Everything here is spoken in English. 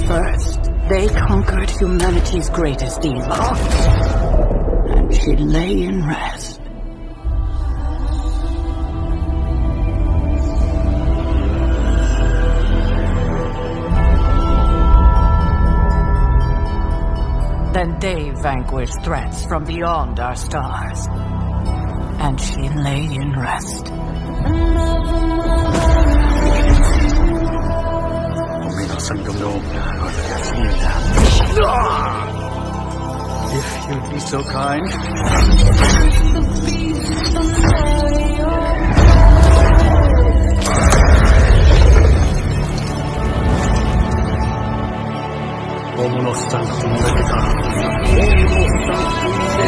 First, they conquered humanity's greatest evil, and she lay in rest. Then they vanquished threats from beyond our stars, and she lay in rest. If you'd be so kind. Vámonos, Santo.